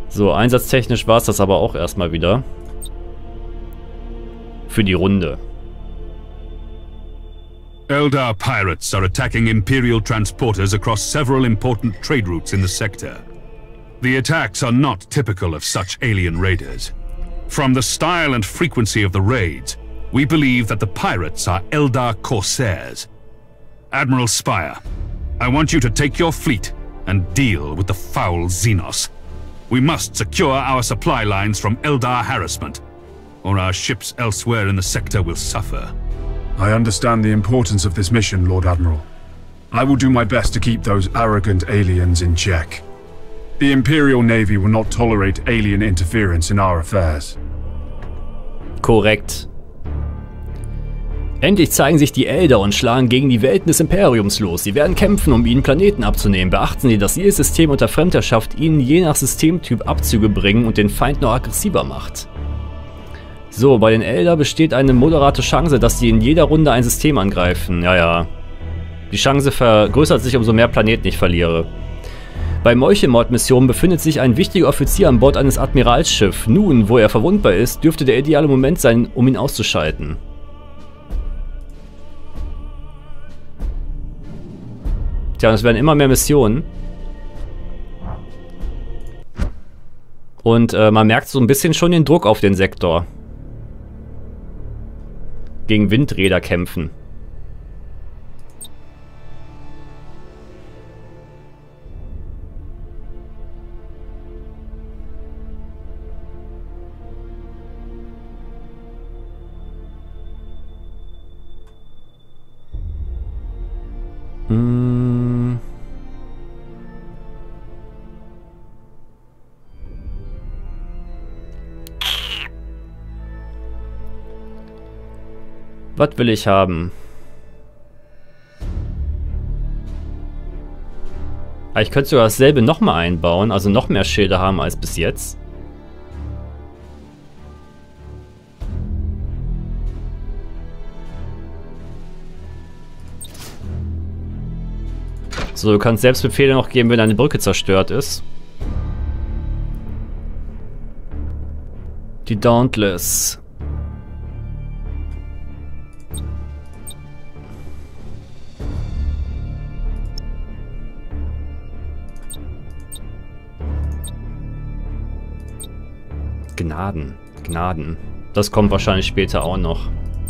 So, einsatztechnisch war es das aber auch erstmal wieder. Für die Runde. Eldar pirates are attacking Imperial transporters across several important trade routes in the sector. The attacks are not typical of such alien raiders. From the style and frequency of the raids, we believe that the pirates are Eldar corsairs. Admiral Spire, I want you to take your fleet and deal with the foul Xenos. We must secure our supply lines from Eldar harassment, or our ships elsewhere in the sector will suffer. I understand the importance of this mission, Lord Admiral. I will do my best to keep those arrogant aliens in check. The Imperial Navy will not tolerate alien interference in our affairs. Korrekt. Endlich zeigen sich die Eldar und schlagen gegen die Welten des Imperiums los. Sie werden kämpfen, um ihnen Planeten abzunehmen. Beachten Sie, dass jedes System unter Fremdherrschaft ihnen je nach Systemtyp Abzüge bringen und den Feind noch aggressiver macht. So, bei den Eldar besteht eine moderate Chance, dass sie in jeder Runde ein System angreifen. Ja. Die Chance vergrößert sich, umso mehr Planeten ich verliere. Bei Meuchelmord-Missionen befindet sich ein wichtiger Offizier an Bord eines Admiralsschiffs. Nun, wo er verwundbar ist, dürfte der ideale Moment sein, um ihn auszuschalten. Tja, es werden immer mehr Missionen. Und man merkt so ein bisschen schon den Druck auf den Sektor. Gegen Windräder kämpfen. Was will ich haben? Aber ich könnte sogar dasselbe nochmal einbauen, also noch mehr Schilde haben als bis jetzt. So, du kannst selbst Befehle noch geben, wenn eine Brücke zerstört ist. Die Dauntless. Gnaden. Das kommt wahrscheinlich später auch noch.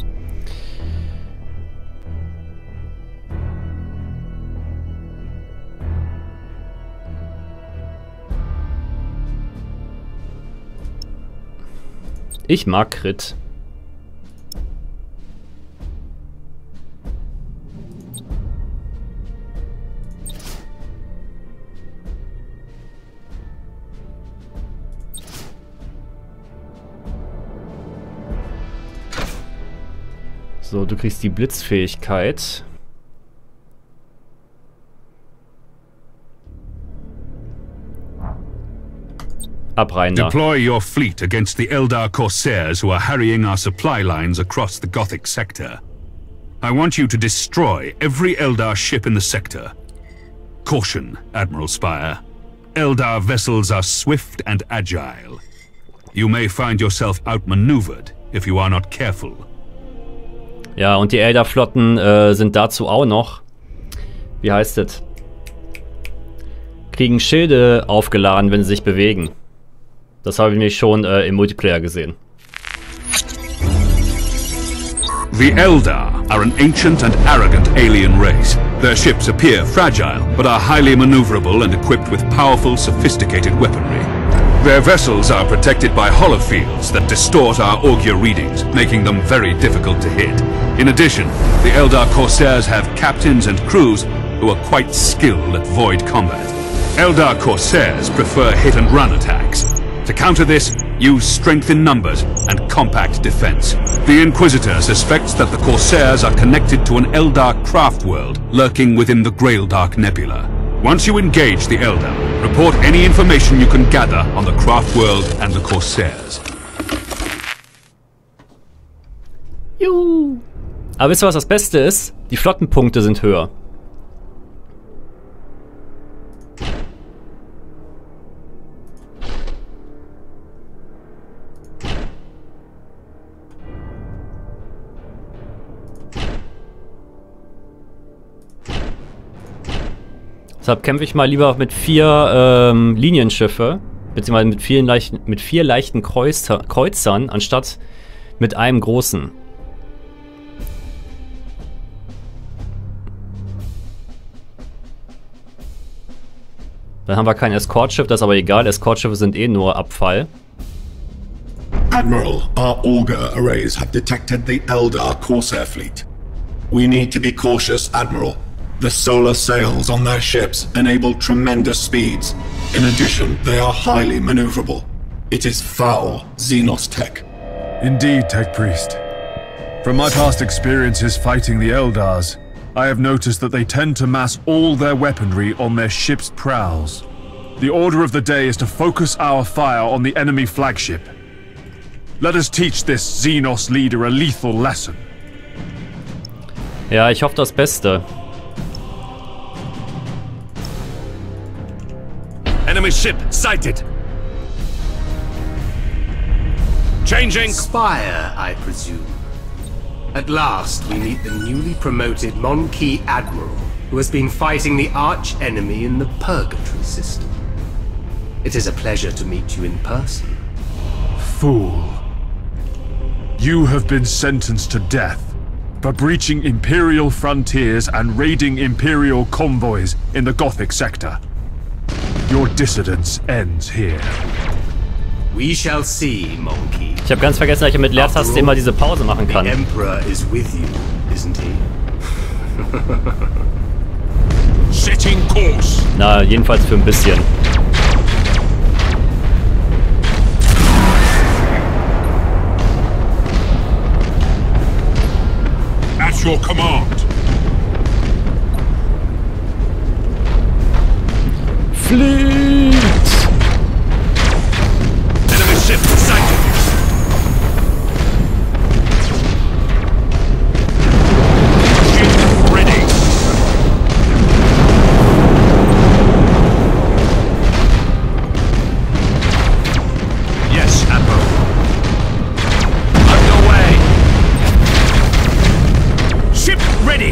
Ich mag Crit. So, du kriegst die Blitzfähigkeit. Abreiner. Deploy your fleet against the Eldar corsairs who are harrying our supply lines across the Gothic sector. I want you to destroy every Eldar ship in the sector. Caution, Admiral Spire. Eldar vessels are swift and agile. You may find yourself outmaneuvered if you are not careful. Ja, und die Eldar-Flotten sind dazu auch noch, wie heißt es, kriegen Schilde aufgeladen, wenn sie sich bewegen. Das habe ich nämlich schon im Multiplayer gesehen. The Eldar are an ancient and arrogant alien race. Their ships appear fragile, but are highly maneuverable and equipped with powerful, sophisticated weaponry. Their vessels are protected by holofields that distort our augur readings, making them very difficult to hit. In addition, the Eldar Corsairs have captains and crews who are quite skilled at void combat. Eldar Corsairs prefer hit-and-run attacks. To counter this, use strength in numbers and compact defense. The Inquisitor suspects that the Corsairs are connected to an Eldar craft world lurking within the Graildark Nebula. Once you engage the Eldar, report any information you can gather on the craft world and the Corsairs. Juhu. Aber wisst ihr, was das Beste ist? Die Flottenpunkte sind höher. Deshalb kämpfe ich mal lieber mit 4 Linienschiffe, beziehungsweise mit 4 leichten Kreuzern, anstatt mit einem großen. Dann haben wir kein Escortschiff, das ist aber egal. Escortschiffe sind eh nur Abfall. Admiral, our auger arrays have detected the Eldar Corsair fleet. We need to be cautious, Admiral. The solar sails on their ships enable tremendous speeds. In addition, they are highly maneuverable. It is foul Xenos tech. Indeed, Tech Priest. From my past experiences fighting the Eldars, I have noticed that they tend to mass all their weaponry on their ship's prows. The order of the day is to focus our fire on the enemy flagship. Let us teach this Xenos leader a lethal lesson. Ja, ich hoffe das Beste. Enemy ship sighted. Changing. Spire, I presume. At last, we meet the newly promoted Monkey Admiral, who has been fighting the arch-enemy in the Purgatory system. It is a pleasure to meet you in person. Fool. You have been sentenced to death for breaching Imperial frontiers and raiding Imperial convoys in the Gothic sector. Your dissidence ends here. We shall see, Monkey. Ich habe ganz vergessen, dass ich mit Leertaste immer diese Pause machen kann. The Emperor is with you, isn't he? Setting course. Na, jedenfalls für ein bisschen. At your command. Fleet! Enemy ship sighted. Ship ready. Yes, Admiral. Underway. Ship ready.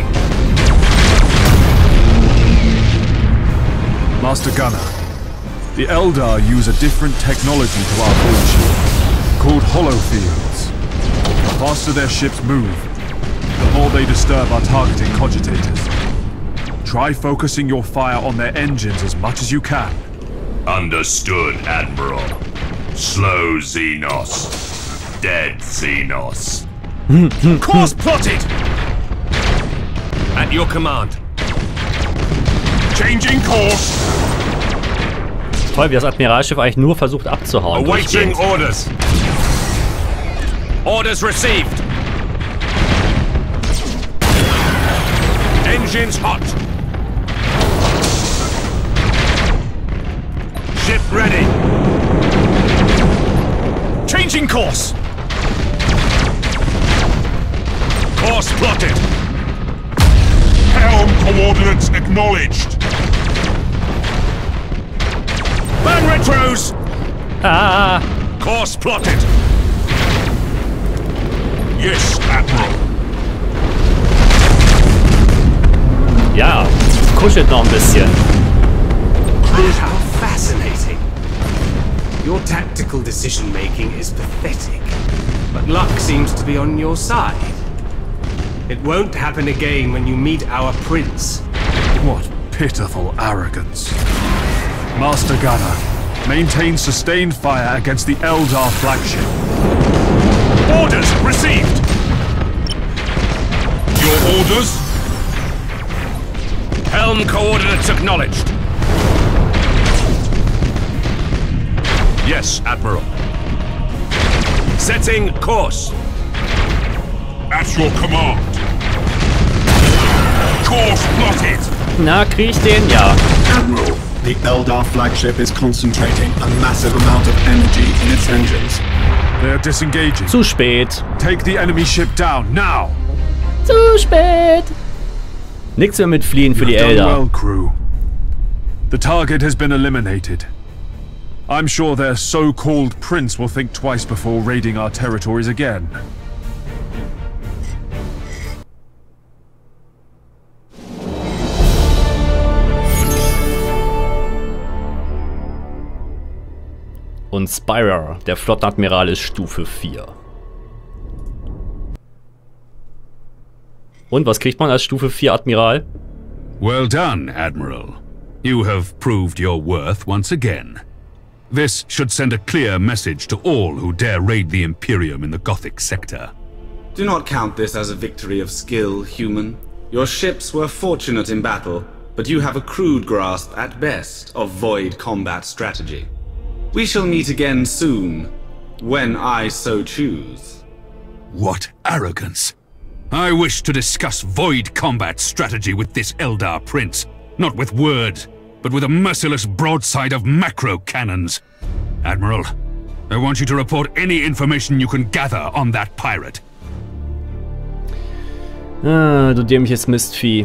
Master Gunner, the Eldar use a different technology to our bullshit, called holofields. The faster their ships move, the more they disturb our targeting cogitators. Try focusing your fire on their engines as much as you can. Understood, Admiral. Slow Xenos. Dead Xenos. Course plotted! At your command. Changing course. Toll, wie das Admiralschiff eigentlich nur versucht abzuhauen. Awaiting orders. Orders received. Engines hot. Ship ready. Changing course. Course plotted. Helm coordinates acknowledged. Burn retros. Ah! Course plotted. Yes, Admiral. Ja, kuschelt noch ein bisschen. How fascinating. Your tactical decision-making is pathetic, but luck seems to be on your side. It won't happen again when you meet our prince. What pitiful arrogance. Master Gunner, maintain sustained fire against the Eldar flagship. Orders received. Your orders? Helm coordinates acknowledged. Yes, Admiral. Setting course. At your command. Course plotted. Na, krieg ich den? Ja. Admiral, the Eldar flagship is concentrating a massive amount of energy in its engines. They are disengaging. Zu spät. Take the enemy ship down, now! Zu spät. Nix mehr mit Fliehen für die You've done Eldar. well, crew. The target has been eliminated. I'm sure their so-called prince will think twice before raiding our territories again. und Spyrer. Der Flottenadmiral ist Stufe 4. Und was kriegt man als Stufe 4 Admiral? Well done, Admiral. You have proved your worth once again. This should send a clear message to all who dare raid the Imperium in the Gothic sector. Do not count this as a victory of skill, human. Your ships were fortunate in battle, but you have a crude grasp at best of void combat strategy. We shall meet again soon, when I so choose. What arrogance! I wish to discuss void combat strategy with this Eldar prince, not with words, but with a merciless broadside of macro cannons. Admiral, I want you to report any information you can gather on that pirate. Ah, du dämliches Mistvieh.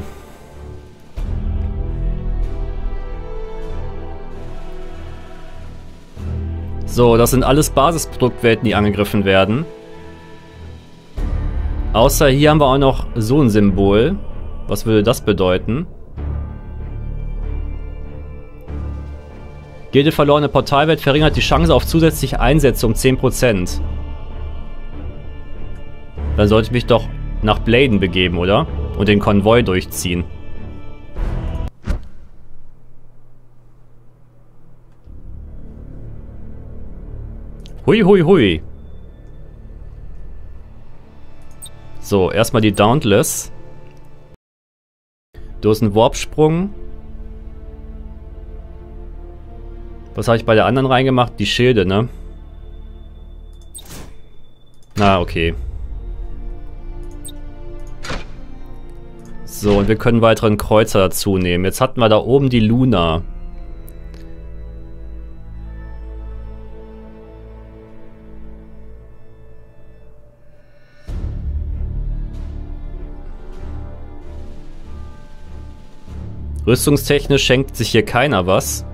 So, das sind alles Basisproduktwelten, die angegriffen werden. Außer hier haben wir auch noch so ein Symbol. Was würde das bedeuten? Jede verlorene Portalwelt verringert die Chance auf zusätzliche Einsätze um 10%. Dann sollte ich mich doch nach Bladen begeben, oder? Und den Konvoi durchziehen. Hui, hui, hui. So, erstmal die Dauntless. Du hast einen Warpsprung. Was habe ich bei der anderen reingemacht? Die Schilde, ne? Na, okay. So, und wir können weiteren Kreuzer dazu nehmen. Jetzt hatten wir da oben die Luna. Rüstungstechnisch schenkt sich hier keiner was.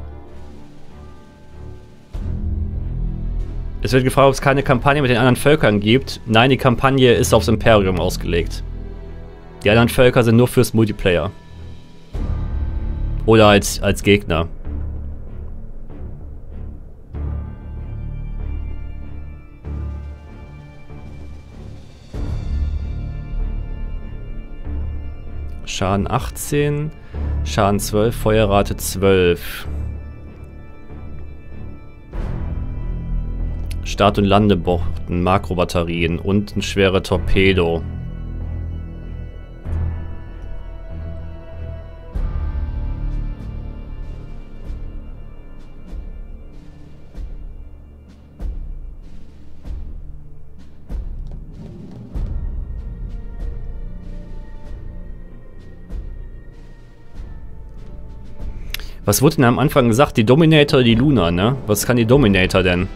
Es wird gefragt, ob es keine Kampagne mit den anderen Völkern gibt. Nein, die Kampagne ist aufs Imperium ausgelegt. Die anderen Völker sind nur fürs Multiplayer. Oder als Gegner. Schaden 18, Schaden 12, Feuerrate 12. Start- und Landeborden, Makrobatterien und ein schwerer Torpedo. Was wurde denn am Anfang gesagt? Die Dominator oder die Luna, ne? Was kann die Dominator denn?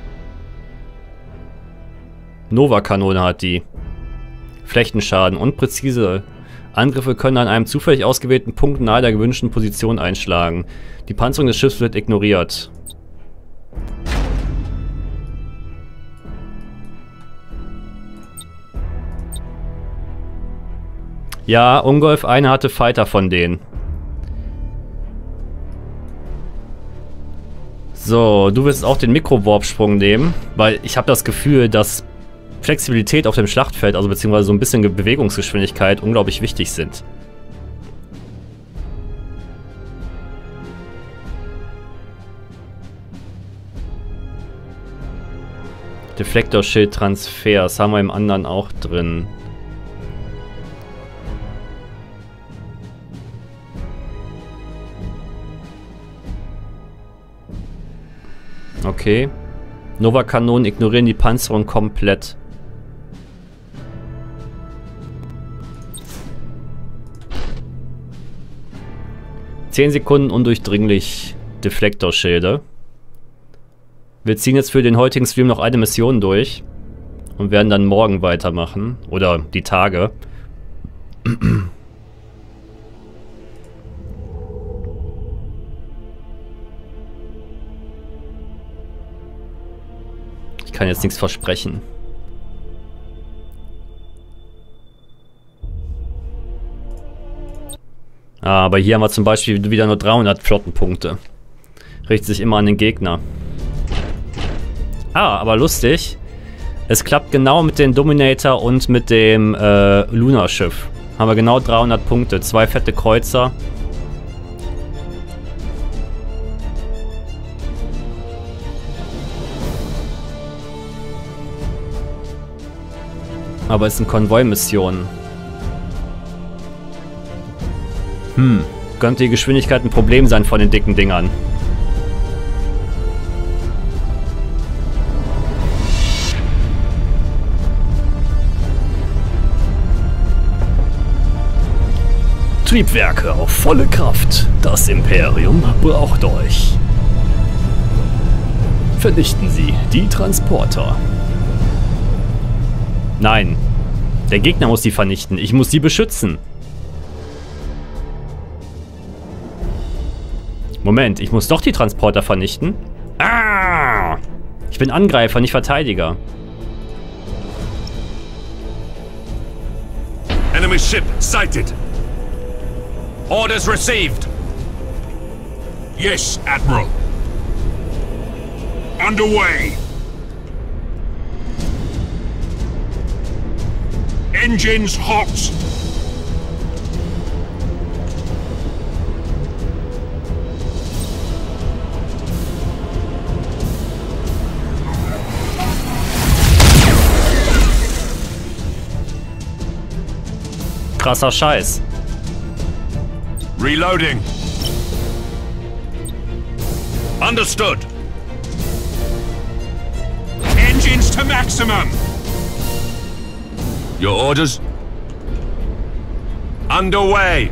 Nova-Kanone hat die. Flächenschaden und präzise Angriffe können an einem zufällig ausgewählten Punkt nahe der gewünschten Position einschlagen. Die Panzerung des Schiffs wird ignoriert. Ja, Ungolf, einer hatte Fighter von denen. So, du wirst auch den Mikro-Warp-Sprung nehmen, weil ich habe das Gefühl, dass Flexibilität auf dem Schlachtfeld, also beziehungsweise so ein bisschen Bewegungsgeschwindigkeit, unglaublich wichtig sind. Deflektorschild-Transfer, das haben wir im anderen auch drin. Okay. Nova-Kanonen ignorieren die Panzerung komplett. (10 Sekunden undurchdringlich Deflektorschilde. Wir ziehen jetzt für den heutigen Stream noch eine Mission durch und werden dann morgen weitermachen. Oder die Tage. Ich kann jetzt nichts versprechen. Aber hier haben wir zum Beispiel wieder nur 300 Flottenpunkte. Richtet sich immer an den Gegner. Ah, aber lustig. Es klappt genau mit dem Dominator und mit dem Lunarschiff. Haben wir genau 300 Punkte. 2 fette Kreuzer. Aber es sind Konvoi-Missionen. Könnte die Geschwindigkeit ein Problem sein von den dicken Dingern. Triebwerke auf volle Kraft. Das Imperium braucht euch. Vernichten Sie die Transporter. Nein. Der Gegner muss die vernichten. Ich muss die beschützen. Moment, ich muss doch die Transporter vernichten? Ah! Ich bin Angreifer, nicht Verteidiger. Enemy ship sighted. Orders received. Yes, Admiral. Underway. Engines hot. Krasser Scheiß. Reloading. Understood. Engines to maximum. Your orders? Underway.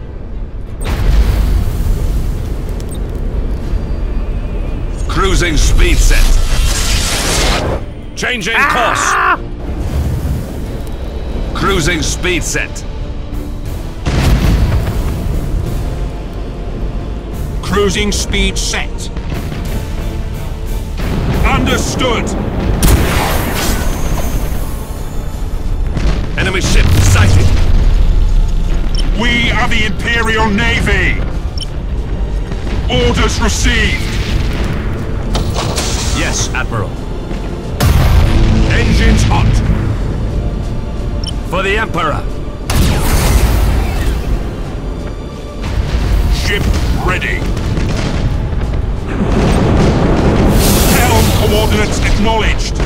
Cruising speed set. Changing course. Cruising speed set. Cruising speed set. Understood. Enemy ship sighted. We are the Imperial Navy. Orders received. Yes, Admiral. Engines hot. For the Emperor. Ship ready. Helm coordinates acknowledged.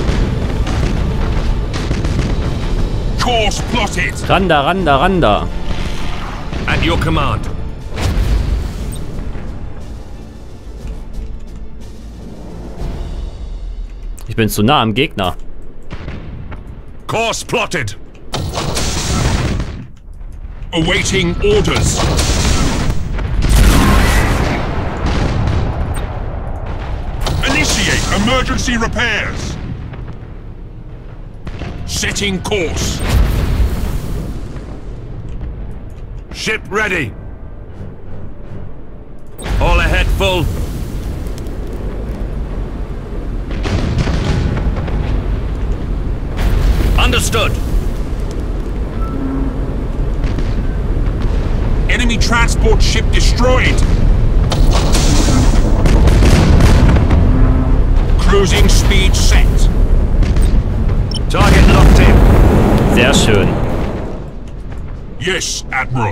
Course plotted. Randa, Randa, Randa. At your command. Ich bin zu nah am Gegner. Course plotted. Awaiting orders. Initiate emergency repairs. Setting course. Ship ready. All ahead full. Understood. Enemy transport ship destroyed. Cruising speed set. Target locked in. Sehr schön. Yes, Admiral.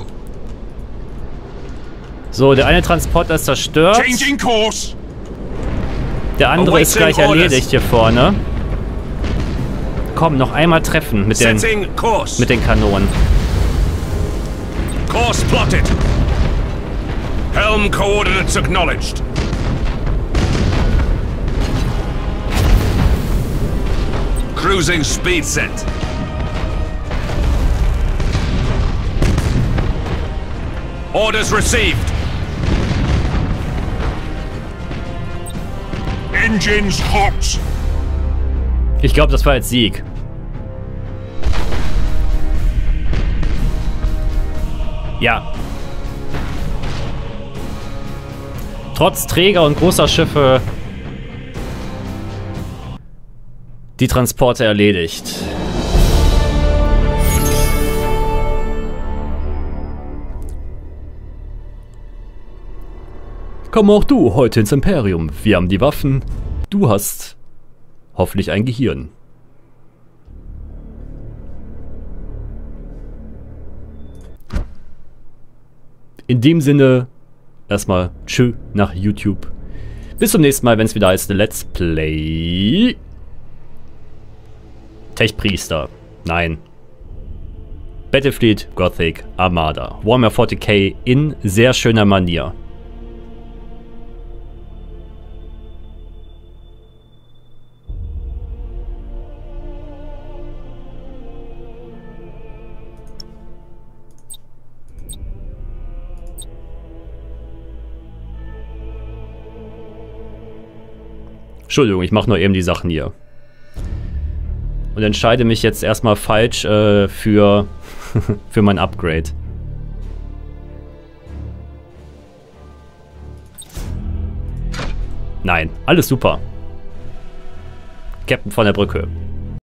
So, der eine Transporter ist zerstört. Changing course. Der andere ist gleich erledigt hier vorne. Komm, noch einmal treffen mit den Kanonen. Course plotted. Helm coordinates acknowledged. Cruising speed set. Orders received. Engines hot. Ich glaube, das war jetzt Sieg. Ja. Trotz Träger und großer Schiffe die Transporte erledigt. Komm auch du heute ins Imperium. Wir haben die Waffen. Du hast hoffentlich ein Gehirn. In dem Sinne, erstmal tschö nach YouTube. Bis zum nächsten Mal, wenn es wieder heißt Let's Play Tech-Priester. Nein. Battlefleet Gothic Armada. Warhammer 40k in sehr schöner Manier. Entschuldigung, ich mache nur eben die Sachen hier. Und entscheide mich jetzt erstmal falsch für mein Upgrade. Nein, alles super. Captain von der Brücke.